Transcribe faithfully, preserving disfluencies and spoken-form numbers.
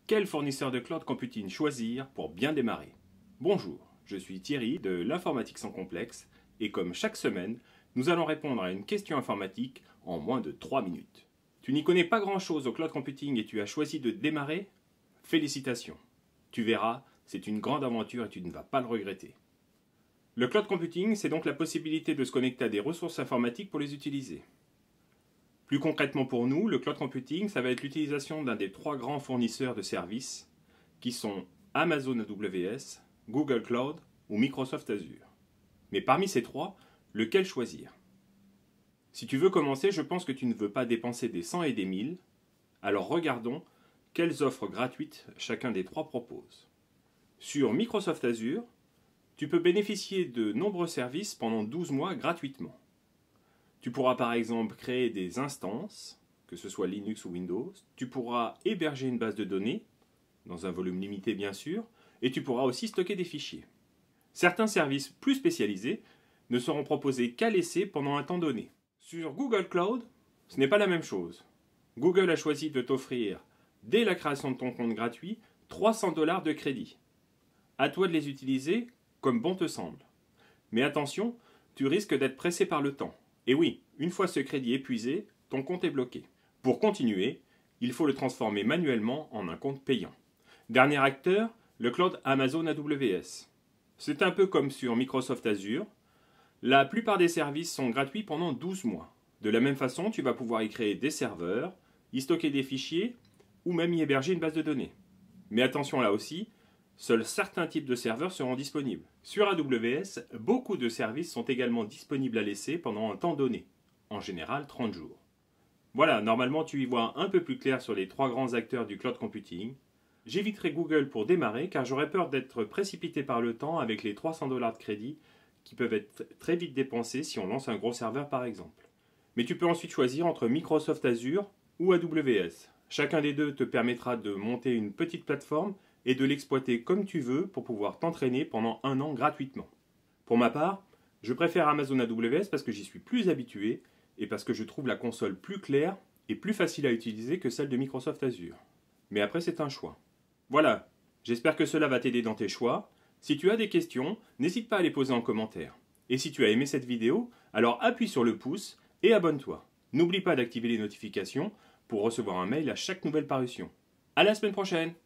Quel fournisseur de cloud computing choisir pour bien démarrer? Bonjour, je suis Thierry de l'informatique sans complexe et comme chaque semaine, nous allons répondre à une question informatique en moins de trois minutes. Tu n'y connais pas grand-chose au cloud computing et tu as choisi de démarrer? Félicitations. Tu verras, c'est une grande aventure et tu ne vas pas le regretter. Le cloud computing, c'est donc la possibilité de se connecter à des ressources informatiques pour les utiliser. Plus concrètement pour nous, le cloud computing, ça va être l'utilisation d'un des trois grands fournisseurs de services qui sont Amazon A W S, Google Cloud ou Microsoft Azure. Mais parmi ces trois, lequel choisir? Si tu veux commencer, je pense que tu ne veux pas dépenser des cents et des mille, alors regardons quelles offres gratuites chacun des trois propose. Sur Microsoft Azure, tu peux bénéficier de nombreux services pendant douze mois gratuitement. Tu pourras par exemple créer des instances, que ce soit Linux ou Windows, tu pourras héberger une base de données, dans un volume limité bien sûr, et tu pourras aussi stocker des fichiers. Certains services plus spécialisés ne seront proposés qu'à l'essai pendant un temps donné. Sur Google Cloud, ce n'est pas la même chose. Google a choisi de t'offrir, dès la création de ton compte gratuit, trois cents dollars de crédit. À toi de les utiliser comme bon te semble. Mais attention, tu risques d'être pressé par le temps. Et oui, une fois ce crédit épuisé, ton compte est bloqué. Pour continuer, il faut le transformer manuellement en un compte payant. Dernier acteur, le cloud Amazon A W S. C'est un peu comme sur Microsoft Azure. La plupart des services sont gratuits pendant douze mois. De la même façon, tu vas pouvoir y créer des serveurs, y stocker des fichiers ou même y héberger une base de données. Mais attention là aussi, seuls certains types de serveurs seront disponibles. Sur A W S, beaucoup de services sont également disponibles à l'essai pendant un temps donné, en général trente jours. Voilà, normalement tu y vois un peu plus clair sur les trois grands acteurs du cloud computing. J'éviterai Google pour démarrer car j'aurais peur d'être précipité par le temps avec les trois cents dollars de crédit qui peuvent être très vite dépensés si on lance un gros serveur par exemple. Mais tu peux ensuite choisir entre Microsoft Azure ou A W S. Chacun des deux te permettra de monter une petite plateforme et de l'exploiter comme tu veux pour pouvoir t'entraîner pendant un an gratuitement. Pour ma part, je préfère Amazon A W S parce que j'y suis plus habitué et parce que je trouve la console plus claire et plus facile à utiliser que celle de Microsoft Azure. Mais après, c'est un choix. Voilà, j'espère que cela va t'aider dans tes choix. Si tu as des questions, n'hésite pas à les poser en commentaire. Et si tu as aimé cette vidéo, alors appuie sur le pouce et abonne-toi. N'oublie pas d'activer les notifications pour recevoir un mail à chaque nouvelle parution. À la semaine prochaine!